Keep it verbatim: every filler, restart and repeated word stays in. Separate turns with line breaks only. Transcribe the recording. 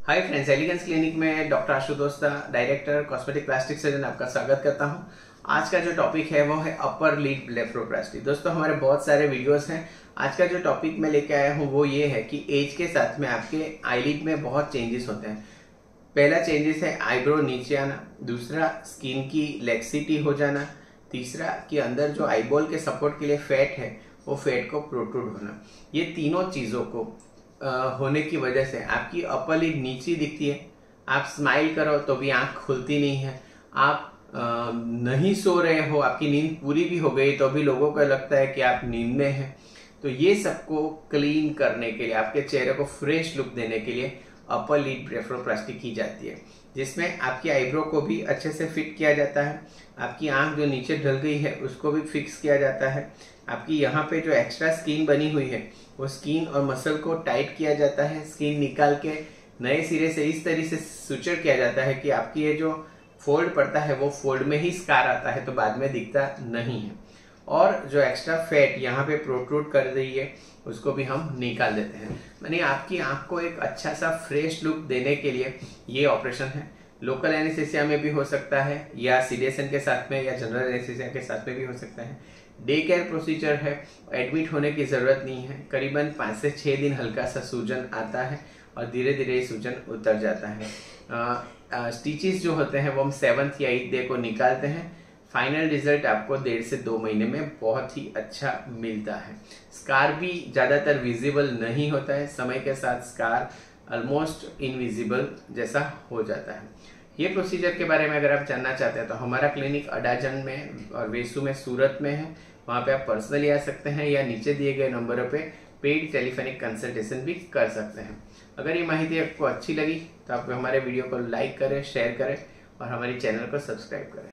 हाय friends, elegance clinic में doctor Ashutosh दा, director cosmetic plastic surgeon, आपका स्वागत करता हूं। आज का जो टॉपिक है वो है अपर लिड ब्लेफरोप्लास्टी। दोस्तों, हमारे बहुत सारे वीडियोस हैं। आज का जो टॉपिक मैं लेके आया हूं वो ये है कि एज के साथ में आपके आईलिड में बहुत चेंजेस होते हैं। पहला चेंजेस है आईब्रो नीचे आना, दूसरा स्किन की लेक्सिटी हो जाना, तीसरा कि अंदर जो आईबॉल के सपोर्ट के लिए फैट है वो फैट को प्रोट्रूड होना। ये तीनों चीज़ों को आ, होने की वजह से आपकी अपर लिड नीची दिखती है। आप स्माइल करो तो भी आंख खुलती नहीं है। आप आ, नहीं सो रहे हो, आपकी नींद पूरी भी हो गई तो भी लोगों को लगता है कि आप नींद में हैं। तो ये सबको क्लीन करने के लिए, आपके चेहरे को फ्रेश लुक देने के लिए अपर लिड ब्लेफरोप्लास्टी की जाती है, जिसमें आपकी आईब्रो को भी अच्छे से फिट किया जाता है। आपकी आंख जो नीचे ढल गई है उसको भी फिक्स किया जाता है। आपकी यहाँ पे जो एक्स्ट्रा स्किन बनी हुई है वो स्किन और मसल को टाइट किया जाता है। स्किन निकाल के नए सिरे से इस तरीके से सुचर किया जाता है कि आपकी ये जो फोल्ड पड़ता है वो फोल्ड में ही स्कार आता है, तो बाद में दिखता नहीं है। और जो एक्स्ट्रा फैट यहाँ पे प्रोट्रूड कर रही है उसको भी हम निकाल देते हैं। यानी आपकी आंख को एक अच्छा सा फ्रेश लुक देने के लिए ये ऑपरेशन है। लोकल एनेस्थेसिया में भी हो सकता है, या सीडेशन के साथ में, या जनरल एनेस्थेसिया के साथ में भी हो सकता है। डे केयर प्रोसीजर है, एडमिट होने की जरूरत नहीं है। करीबन पाँच से छः दिन हल्का सा सूजन आता है और धीरे धीरे सूजन उतर जाता है। स्टिचेस जो होते हैं वो हम सेवन्थ या एट्थ डे को निकालते हैं। फाइनल रिजल्ट आपको डेढ़ से दो महीने में बहुत ही अच्छा मिलता है। स्कार भी ज़्यादातर विजिबल नहीं होता है, समय के साथ स्कार ऑलमोस्ट इनविजिबल जैसा हो जाता है। ये प्रोसीजर के बारे में अगर आप जानना चाहते हैं तो हमारा क्लिनिक अडाजन में और वेसू में, सूरत में है। वहाँ पे आप पर्सनली आ सकते हैं या नीचे दिए गए नंबरों पे पेड टेलीफोनिक कंसल्टेशन भी कर सकते हैं। अगर ये माहिती आपको अच्छी लगी तो आप हमारे वीडियो को लाइक करें, शेयर करें और हमारी चैनल को सब्सक्राइब करें।